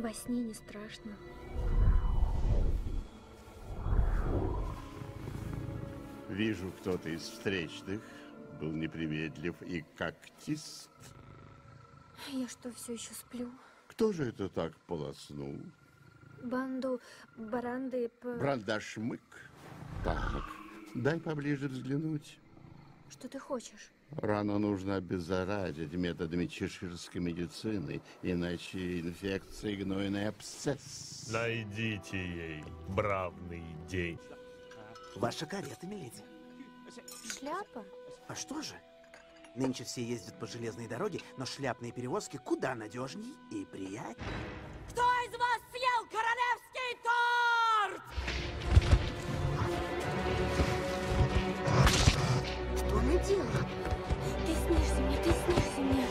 Во сне не страшно. Вижу, кто-то из встречных был неприветлив и когтист. Я что, все еще сплю? Кто же это так полоснул? Банду Баранды... Брандашмык. Так, дай поближе взглянуть. Что ты хочешь? Рану нужно обеззаразить методами чеширской медицины, иначе инфекция, гнойный абсцесс. Найдите ей бравный день. Ваша карета, миледи. Шляпа? А что же? Нынче все ездят по железной дороге, но шляпные перевозки куда надежней и приятнее. Кто из вас съел королевский торт? Что она делает? Ты снишься мне, ты снишься мне.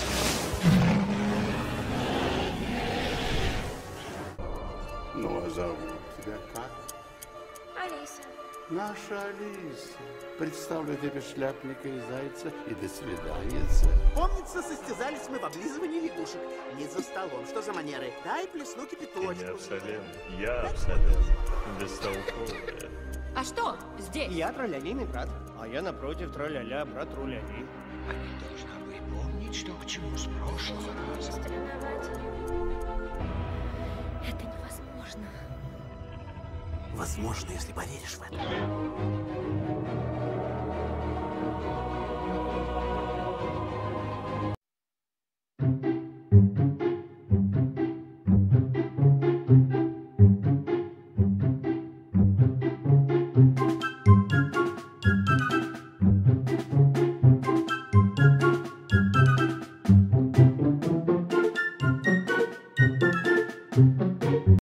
Ну, а зовут тебя как? Алиса. Наша Алиса. Представлю тебе шляпника и зайца, и до свидания. Помнится, состязались мы в облизывании лягушек. Не за столом. Что за манеры? Дай плесну Ты не кипяточку. абсолютно, я абсолютно бестолковая. А что здесь? Я троллялиный брат, а я напротив тролляля, брат тролляли. Они должны были помнить, что к чему с прошлого раза. Это невозможно. Возможно, если поверишь в это.